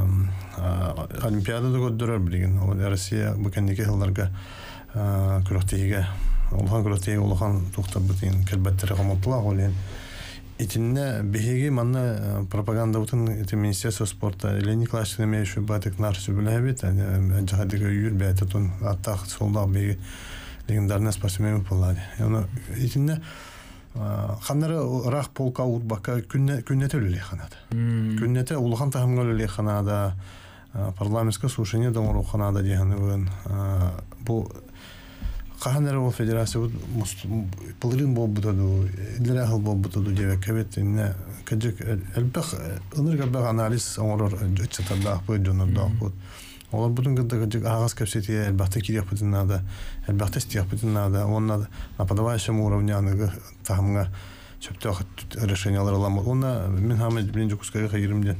олимпиадада көддөрөр билген Россия букендеке жылдарга күрөктеге улхан күрөктеге улхан туктап бутин келбеттер каматла олен Итинне беги манна пропаганда утун эти министерство спорта Леонид Николаевич Немеевич батык нар сөбүлөбүт жаадыга үйүр бетатун аттак солдат беги легендарный спортсмен болду. Итинне ханнары рах полка утбака күннете өлеле ханада. Күннете улхан тахымга өлеле ханада парламентское слушание доңору ханада дегенен бу Каханера ол федерация пылырын бол бутаду, идлерахыл бол бутаду деп кебет инне кежек элбек ынырга анализ оңорор чатардак бу жонордак бу. Олар бутун кежек агас кепсети элбекте киреп бутунада, элбекте стиях бутунада, онна на подавающем уровне аныгы тахымга чөптөк решениялар аламы. Онна мен хамед билинче кускага 20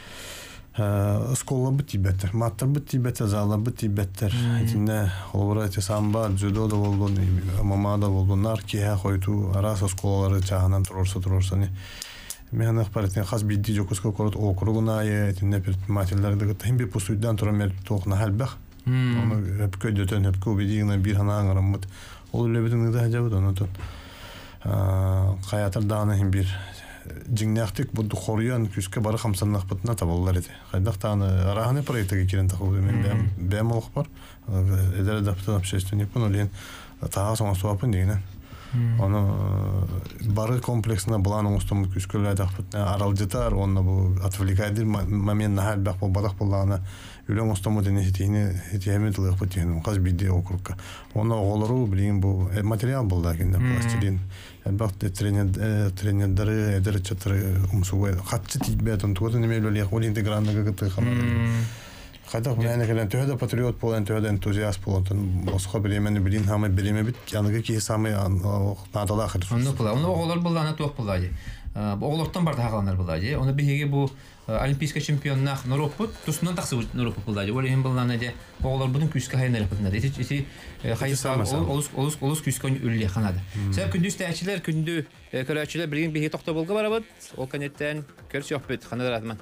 Скола бит тибеттер, маттар бит тибеттер, зала бит тибеттер. Итинне холборати самба, дзюдо да болду, ММА да болду, наркия койту, араса сколалары чагынан турурса. Мен акпараттын хас бидди жокуска корот округуна итинне предпринимательлерди химби постуйдан турамер токна халбах. Оны өпкө дөтөн өпкө бидигине бир хана аңырамыт. Ол лебитин да жабыт онотон. Каятыр даны бир жиңнәхтик бу хорыян күскә бары хамсаннах бутна табыллар иде. Хайдактан арахны проектка кирен тахыл мен бәм олық бар. Эдер адаптан общественник бу лен таа соң суапын дигән. Оны бары комплексна буланың устым күскәләр тахпытна аралҗытар, оны бу отвлекайдыр момент нахал бак бу бадак булганы үләң устым дигән хитиеме тылык бутен каз бидде окрукка. Оны оголору билген бу материал булды киндә пластилин. Әлбәттә тренерлары эдер чатры умсугы хатчы тибетон тугы немеле яхол интегранныгы гыты хамады. Хайдак менә гелән төһәдә патриот булган төһәдә энтузиаст булган босха белемен билин һәм белеме бит яныгы ки самы надала хәтер. Онны була. Оны оголор булганы тук булды. Бу оголордан бар тагыланнар булды. Оны биһиге бу олимпийский чемпионнах Нуропут тусунан таксы Нуропут булды. Олар һәм булганы дә оголор буның күскә хайнар булды. Ити хайса олус күскә үлле ханады. Сәб күндүз тәчиләр күндү көрәчиләр билген биһиге токта булга барабыз. Ол канеттән көрс юк бит ханада ратман.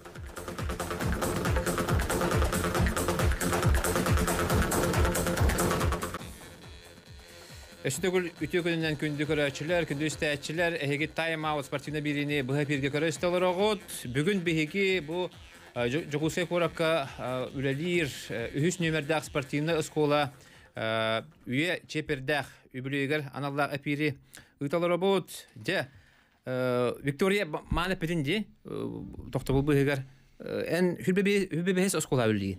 Эстөгүл үтөгүннән күндү көрәчиләр, күндү истәчиләр, эһеге тайм-аут спортивна бирине бу хәпиргә көрәстәләр агыт. Бүген биһиге бу Жогусей Коракка үләлир үһүс номердә спортивна школа үе чепердәх үбүлегер аналлар әпири үтәләр агыт. Дә Виктория маны петинди тохтобул биһигер эн хүбебес школа үлли.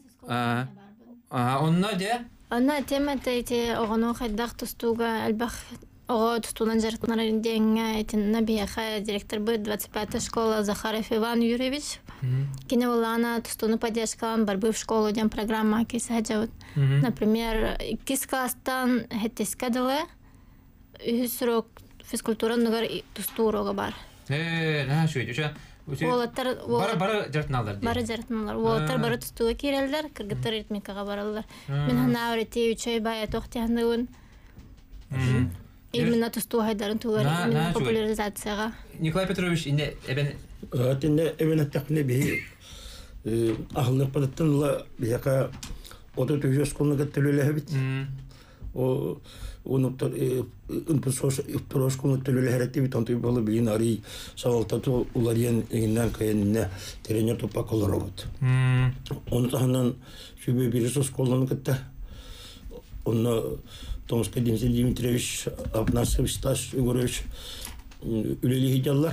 Онна дә Она тема эти огоно хайдах тустуга албах ого тустулан жарыктар денге этин набиха директор б 25-я школа Захаров Иван Юрьевич. Кине улана тустуну поддержкалан барбы в школу ден программа кисаджавут. Например, кис класстан хеттискадылы срок физкультура нугар тустурога бар. на шуйдуча Олаттар бара жартыналар. Бара жартыналар. Олаттар бара тустуга кирелдер, кыргыттар ритмикага баралар. Мен хана аврети 3 ай бая тохтяндыгын. Именно тустуга хайдарын тугар, именно популяризацияга. Николай Петрович инде эбен Атинде эбен аттакны би ахлык паттынла бияка ото төҗөс кунга төлөле бит. О уnuttар импульсос проскон төлөле хәрәти бит анты булы бин ари савалтату уларыен игеннән каенне тренер топакалар вот. Он таһаннан шүбе бирсос колланы китте. Он Томский Денис Дмитриевич Апнасов Стас Егорович үлели хиҗаллар.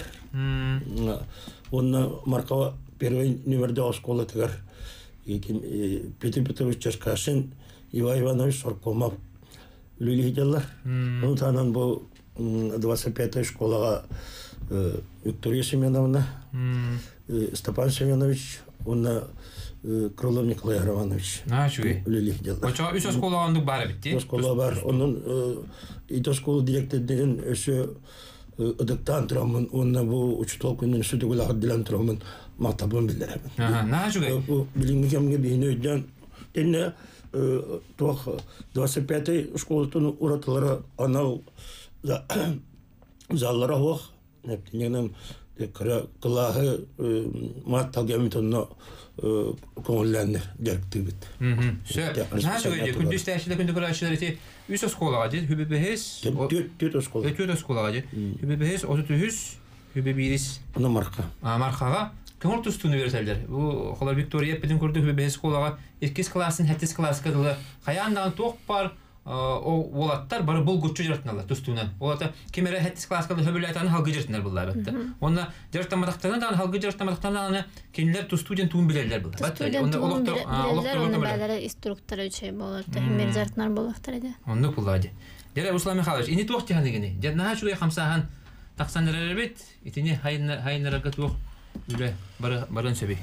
Он маркава первый номерда школа тигәр. Петр Петрович Черкашин, Иван Иванович Соркомов үлели хиҗаллар. Он танан бу 25-я школага Виктория Семеновна, Степан Семенович, он Крылов Николай Романович. Үлели хиҗаллар. Оча үс школа андык бар бит. Школа бар. Onun ito школа директордерин өсө ыдыктан турамын, онна бу учтол күнүн сүдүгүл аддилан турамын, мактабын билдирем. На жугай. Бу билимгемге бийне өйдөн тенне 25-й школатын уратылары анал заллара хох, нептененем кылахы матталгемитонно көңүлләнне директор бит. На жугай, күндүз тәшиле күндү көрәчләр ити үс школага ди, хүбебес. Төт школа. Төт школага ди. Хүбебес, отутүс, хүбебирис. Аны марка. Маркага көңүл тустуну берселдер. Бу холар Виктория бидин көрдү хүбебес школага 2 классын 7 класска дылы. Каяндан ток бар. О волаттар бары бул гүччү жартыналар тустуна. Олата кемере 7 класска хөбөлөтөн халгы жартынар буллар бетте. Онда жартамадактан да халгы жартамадактан аны кенлер тустуден тун билерлер булды. Онда олоктор инструктор үче болот. Хемер жартынар болоктор эде. Онда булады. Дәре Руслан Михайлович, инде тох тягыны. Жана шуга хамсахан таксандар бит. Итине хайнарга тох үле барын сөби.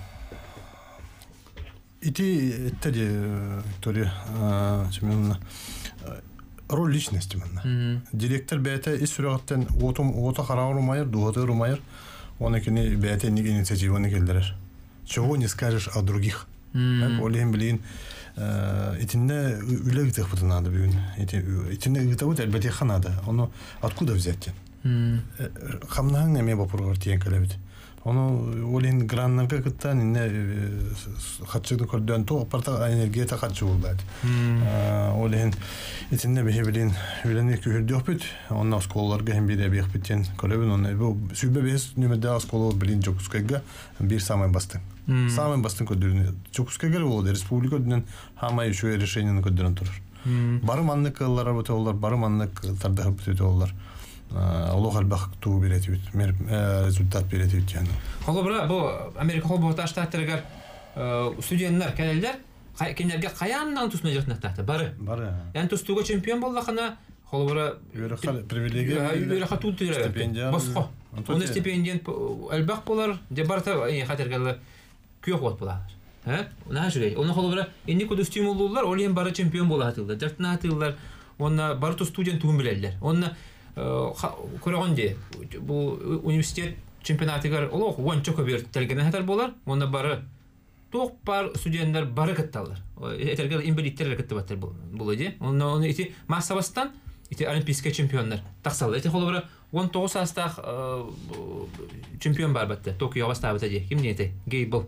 Ити теди Виктория Семеновна роль личности манна. Директор бәте ис сүрәттен ота карар румайыр, дугаты румайыр. Оны кини бәте ник инициативаны келдерер. Чего не скажешь о других. Олем билин итинне үле гитэх бутынады бүгүн. Итинне гитэх әлбәттә ханада. Оны откуда взять? Хамнаң неме бапургар тиен келебит. Onu olin granlarga kıttan inne kaçıklı kördüğün to parta enerjiye ta kaçı oldu. Olin içinde bir bilin bilen kühürdü öpüt. Ondan skollarga hem bir de bir biten kolebin onu bu sübe bir numara skolu bilin çok skega bir samay bastın. Samay bastın kördüğün çok skega oldu. Respublika dünün hamay şu решениеnin kördüğün turur. Barım anlıklar bu tollar barım anlık tarda hıptı ollar. Allah halbak tu biletiyut, rezultat biletiyut yani. Hala bu Amerika Holborta Ştatlarıgar stüdyenler keldiler. Kimlerge kayandan tutunacak nahta barı. Barı. Yani tustuga çempiyon bollakana hala Yöre privilegiye. yöre hatut diyor. Bosco. Onu stipendiyen elbaq bolar. De barta hatergalı kuyok ot bolar. Ha? Ona şuraya. Onu hala inni kodu stimullar olyen barı çempiyon bolatıldı. Dörtne atıllar. Ona barı stüdyen tuhum bilerler. Ona Koreğonde bu üniversite çempionatıgar olur. On çok bir telgene hatar bolar. Onda barı çok par stüdyenler barı kattallar. Etergal imbelitler kattabatlar buladı. Onu iti masabastan iti olimpiske çempionlar. Taksallar. Iti holobra 19 hasta çempion barbatta. Tokyo bastabata diye. Kim diyete? Gable.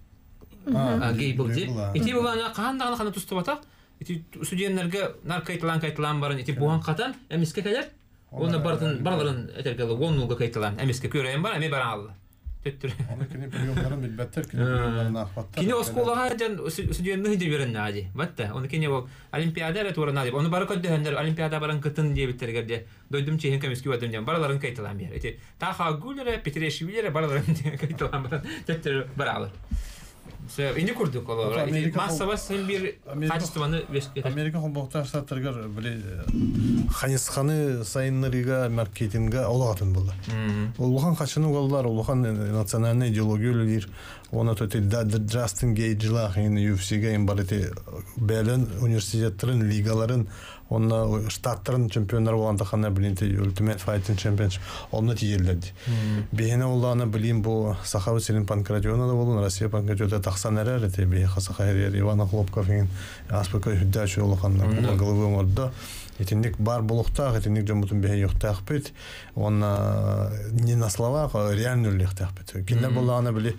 Gable diye. Iti bulana kandan tustubatak. Iti stüdyenlerge narkaytlan barın iti buhan katan emiske kadar. Onda barların etergalı 10 yılga kayıtılan emiske köreğin var emi baran aldı. Töttür. Onu kini piyonların bilbettir kini piyonların ahbattır. Kini oskolaha eden stüdyenini hidir verin nadi. Batta onu kini o olimpiyada evet uğra nadi. Onu barı kodde hender olimpiyada baran kıtın diye bitter geldi. Doydum çehin kemiski vadım diye barların kayıtılan bir yer. Eti taha gülere Petreşvilere barların kayıtılan baran töttür baralar. İndi kurduk olarak. Masabas hem bir kaçtıvanı veşket. Amerika Holborta Ştatlarıgar böyle Xanisxanı sayınlarıga marketinga olağatın buldu. Olğan kaçını oldular, olğan nasyonalne ideologiyalar, ona total Justin Gage'lar, yani UFC'ga imbareti Berlin üniversitelerin ligaların Onda ştatların çempionları olan taxana bilinti Ultimate Fighting Championship onu tiyirledi. Behine olana bilin bu Sakhav Selim Pankratiyona da olun Rusya Pankratiyona taxsan ererete bir Sakhayer Ivan Xlopkov'un aspeko hüddaşı olğanlar bu головы orada etkinlik бар болуqta etkinlik jomutun behe yoqta xpet ona не на словах реальнүллек тахпет. Киндер болана били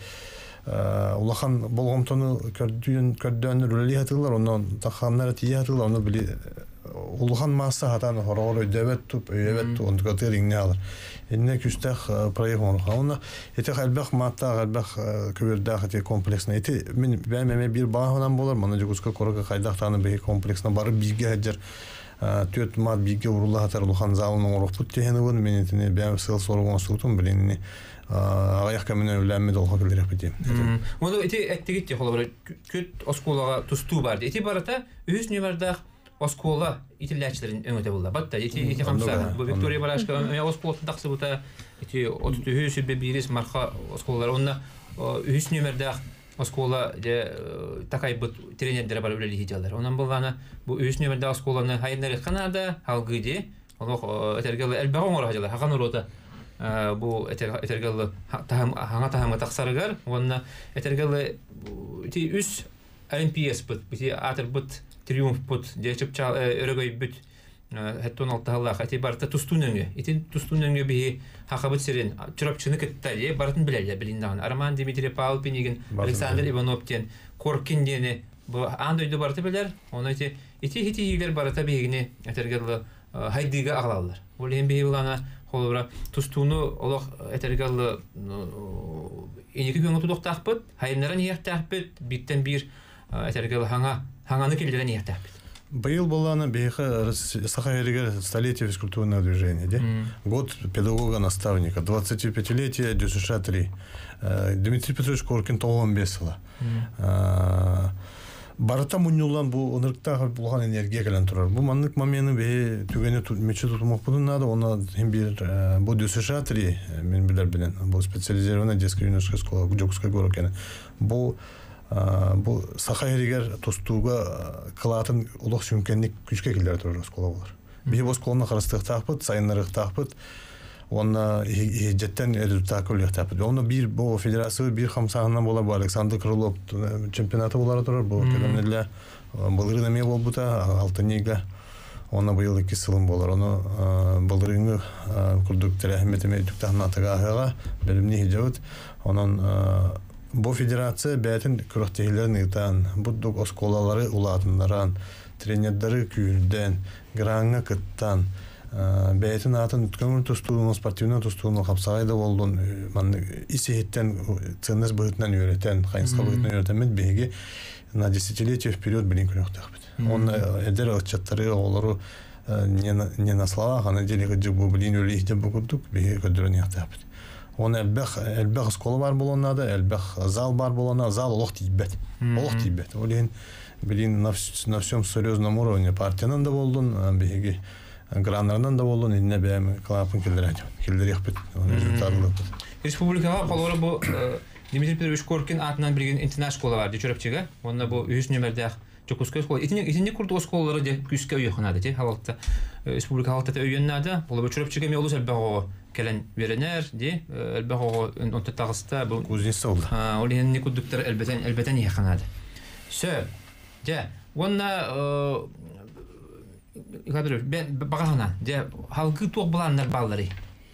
улахан болгомтону көрдөн рөлли хатылар онон таханнар тие хатылар onu били улахан масса хатан хорор өдөбөт туп өйөбөт ондукатыр иңне алар. Инне күстэх проект оны эти халбах матта халбах көбөрдах эти комплексна эти мен бәмеме бир баһанан болар мана жогуска корога кайдактаны бе комплексна барып бизге хаҗар төт мат бизге урулла хатар улахан залының урупут технигон мен этини бәм сыл соргон сутум билени аяк камена өләмме долга келерек битем. Моны эти әттегит холобра көт осколага тусту барды. Эти барата үз нөмердә оскола итилләчләрен өңөтә булды. Батта эти хамса. Бу Виктория Барашка осколатын таксы бута. Эти отты үз бебирис марха осколалар. Онна үз нөмердә оскола де такай бут тренерләр бар үләли хиҗалар. Оннан булганы бу үз нөмердә осколаны хайнары Канада халгыды. Аллах этергәле әлбәгән орахҗалар. Хаган орота. Bu etergalı hanga taksarıgar onunla etergalı üst olimpiyas bit biti atır bit triumf bit geçip çal örgöy bit hatta 16 Allah eti barta tustunenge itin tustunenge bir hakabet serin çırapçını kıttali bartın bileler bilindan Arman Dimitriy Palpinigin Alexander Ivanov'ten Korkin diyene bu andoydu barta biler ona iti hiler barta beyini etergalı haydiga ağlarlar olayın bir yılana Холбра тустуну олох этергаллы энеки көңү тудуктакпыт, хайымнарын ийяктакпыт, биттен бир этергаллы хаңаны келдерен ийяктакпыт. Быйыл боланы бейхи Сахаерге столетие физкультурного движения, да? Год педагога-наставника, 25-летие ДЮСШ-3. Дмитрий Петрович Коркин толгон бесила. Барата муннулан бу онырыкта булган энергия келен турар. Бу маннык мамени бе түгөнө мече тутмак булун надо, она бир бу ДЮСШ-3 мен билер билен. Бу специализированная детская юношеская школа Жокуская гора экен. Бу Сахаерге тостууга кылатын улук сүмкенник күчкө келер турар школа болар. Бир бос школаны карастыктакпыт, сайыннарыктакпыт. Оны жеттен результат көйлөктәп. Оны бир бу федерация бир хамсагынан була бу Александр Крылов чемпионаты булары турар. Бу кенелле булыры неме болбута алтын иге. Оны быйыл 2 сылым болар. Оны былырыңы курдук тәрәхметеме түктәхнатыга белемне хиҗәвет. Онон бу федерация бәтен күрәктәйләрен итән, буддук осколалары улатыннаран, тренерлары күрдән, гранга кыттан, бәтен атын үткән тустуын, спортивны тустуын капсагайда болдун, мен исехеттен ценность быгытнан өйрәтән, хайынска быгытнан өйрәтәмәт беге на десятилетие вперед билин күрәктәк бит. Он эдер отчаттары олары не на словах, а на деле җиб бу билин үле дип букудук, беге көдөрөн яктак бит. Он элбэх школа бар булоннады, элбэх зал бар булонна, зал олох тибет. Олох тибет. Олин билин на всем серьезном уровне партиянан да болдун, беги граннарынан да болдун, инне бем клапын келдирет. Келдирек бит. Результаты. Республикага колору бу Дмитрий Петрович Коркин атынан билген интернат школа бар, чөрөпчеге. Онда бу 100 нөмердә Чокускай школа. Итинне курду школалары да күскә уйханады, ти. Халыкта республика халыкта өйөннәдә. Бу чөрөпчеге ме улус әлбәгә келен веренер, ди. Әлбәгә онта тагыста бу Кузнецов. Олин не кудуктар әлбәтән яханады. Сө. Дә, онна Гадыр, бен багана. Дә, халкы тук буланнар баллары.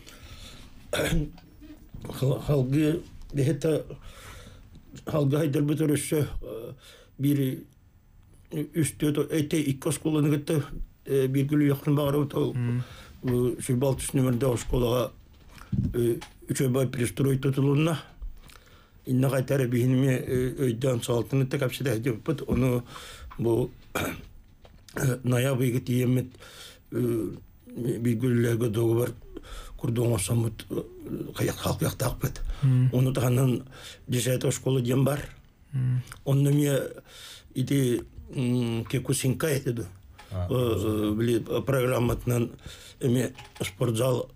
Халкы дехета халкы хайдар бөтөрөшө бир үстөтө эте икки школаны гытты биргүлү якын багырып тол Шибалтыш нөмердә школага үчөбай пристрой тотулуна инна кайтары бихинме өйдөн салтыны текапсыда деп оны бу ноябрьга тиемет биргүлүлөргө договор курдуңа самут халк яктак бит. Оны таганан 10 школа дем бар. Онны мне иди кекусинка этеду. Били программатынан эме спортзал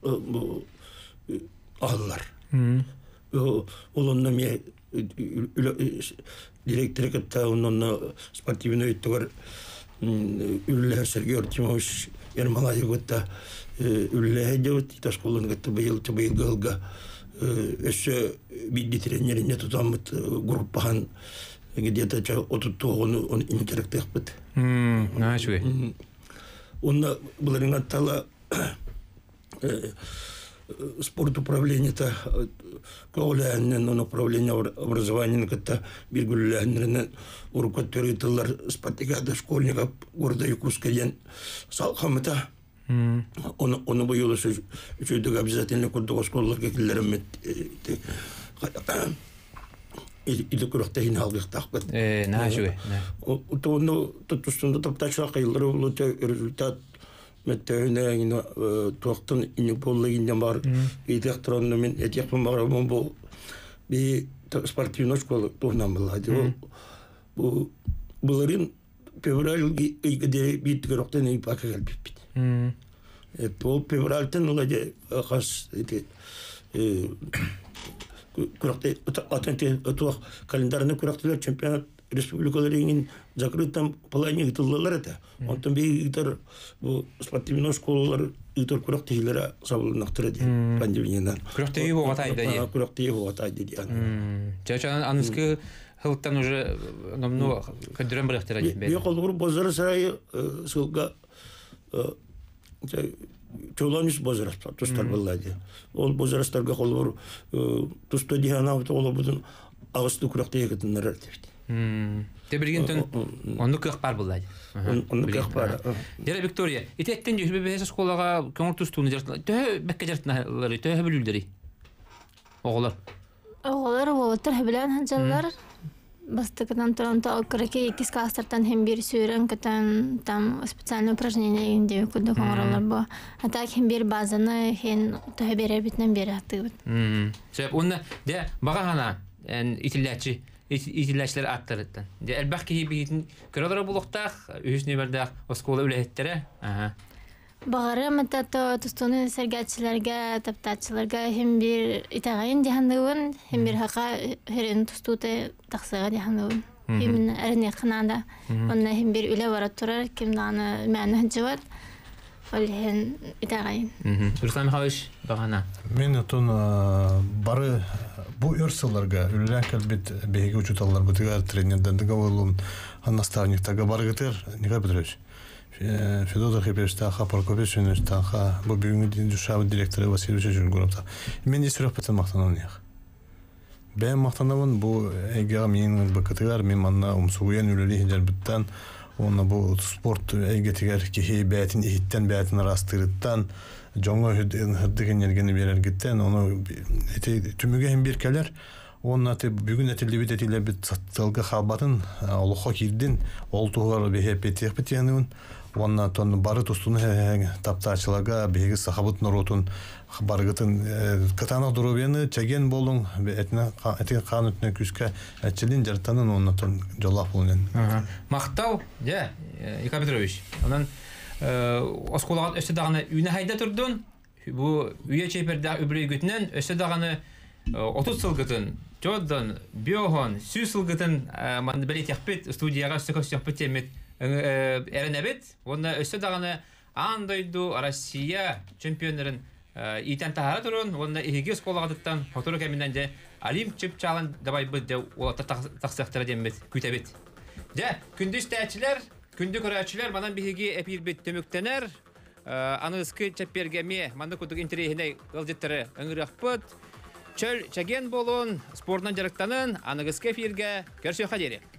аллар. Олонны мне директор кытта онны спортивный өйттөгөр үллер Сергей Артемович Ермолаев кытта үллер деп ташколын кытта быйыл гылга өсө бидди тренерине тутамыт группахан где-то он интерактив бит. Начуй. Он буларың аттала спорт управление-то колянен управление образования кытта биргүлләннәреннән уркаттыры тыллар спартакиада школьников города Якутска салхамыта. Он бу юлы үчөйдүк обязательно курдук школаларга килдерем. Иде күрәктәйин халыктак бит. Начуй. Оны тотустунда таптача кыйлары булды результат Мәттәүнә инде тоқтын ине боллыгында бар. Электрон мен этекпен бар бу би спортивный школа турнам булды. Бу буларын февральга иде бит көрөктөн и пака келбит бит. Бу февральтен улады хас эти көрөктө атенте отох календарны көрөктөлөр чемпионат республикаларының закрытом плане гиталлар это. Он там бегитар бу спортивный школалар итор көрөктөйлөр сабылнактырды пандемиядан. Көрөктөй богатайды. Көрөктөй богатайды. Чачан анысы хылтан уже намну кадырын бирәхтәрәҗә. Я колгыр базар сарайы сылга Чоланис базар тустар булды. Ол базарстарга колгыр тусты дигән авто ул бутын агысты көрөктөй гитәннәр дип. Тебергентен онны кык бар булды. Онны кык бар. Дәре Виктория, итеттен җүбе бәһәс школага көңүл тустуны җыртла. Тө бәккә җыртналары, тө билүлдәри. Оглар. Оглар бултыр белән ханҗалар. Бастыкдан Торонто округе 2 класстардан һәм бер сүрен көтән там специальное упражнение инде күдә коңралар бу. Хәтта һәм бер базаны һәм тә берәр битнән бер атып. Сөп онны дә багана итилләчи итилләчләр аттырыттан. Дә әлбәхки битен көрәләр булыктак, үсне бердә оскола үләһтәре. Багары матата тустуны сәргәтчеләргә, таптачыларга һәм бер итагын дигәндән һәм бер хака һәрен тустуты тахсыга дигәндән. Һәм әрне ханада. Онны һәм бер үлә бара турар, кимданы мәне җават. Олен итагын. Руслан Михайлович багана. Мен отон бары бу өрсөлөргө үлән калбит беге учуталар бутыга тренерден дагы болун наставниктарга баргытыр, неге биреш. Федотов Хипевстаха, Прокопьевич Стаха, бу бүгүнкү душабы директору Васильевич Жургуновта. Мен десүрөк бетен мактанам них. Бен мактанамын бу эге менин бакытыгар мен манна умсугуян үлели хидер биттен оны бу спорт эйгетигер кихи бәтин иттен бәтин растырыттан жоңго хырдыгын ергени берергиттен оны түмүгө бир келер. Онна те бүгүн этилбит этилбит саттылга халбатын олохо кирдин олтугар бехепетих битянын онна тон бары тустун таптачыларга беги сахабыт норотун баргытын катана дуровени чеген болуң этне канутне күскө ачылын жартанын онна тон жолап болун. Мактау, я, Ика Петрович. Анан осколаган өсө даганы үйнө хайда турдун. Бу үйө чеперде үбрөгүтүнөн өсө даганы 30 сылгытын Жоддан, биохон, сүйсілгітін манды бәлет яқпет, студияға сөкөс яқпет темет әрінәбет. Онда өсі дағаны андойду Россия чемпионерін итен тағары тұрын, онда ехеге сколағадыттан фотора кәмінен де Олимп чіп чағын дабай бұд де олатта тақсықтыра демет, күйтәбет. Де, күнді стәтчілер, күнді көрәтшілер манан бігеге әпирбет төміктенер, анығызқы чәппергеме, манды күдік интерейхіне ғылжеттері өңіріқпыт, Чөл чаген болун, спортнан жарықтанын, анығыз кефирге көрсөй қадері.